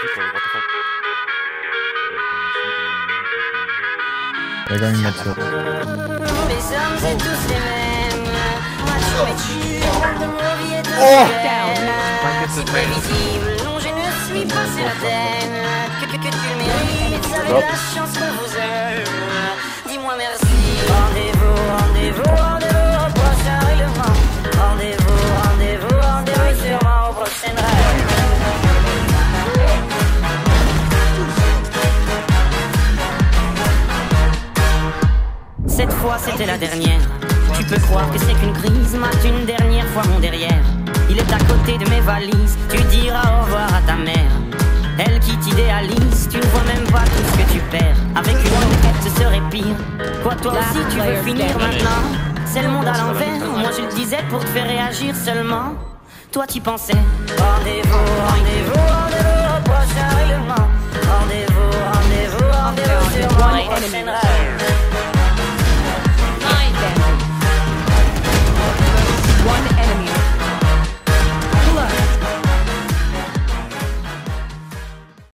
Elle gagne une match. Les hommes c'est tous les mêmes. Macho mais tu le mot vie est si prévisible. Non je ne suis pas certaine que tu le mérites. Avec la chance qu'on vous aime. Dis-moi merci. Rendez-vous, rendez-vous, rendez-vous au prochain règlement. Rendez-vous, rendez-vous, rendez-vous sûrement au prochain rêve. Cette fois c'était la dernière. Tu peux croire que c'est qu'une crise, mate une dernière fois mon derrière. Il est à côté de mes valises, tu diras au revoir à ta mère. Elle qui t'idéalise, tu ne vois même pas tout ce que tu perds. Avec une enquête ce serait pire. Quoi toi aussi tu veux finir maintenant? C'est le monde à l'envers, moi je le disais pour te faire réagir seulement. Toi t'y pensais. Rendez-vous, rendez-vous, rendez-vous au prochain règlement. Rendez-vous, rendez-vous, rendez-vous sur mon prochain rêve.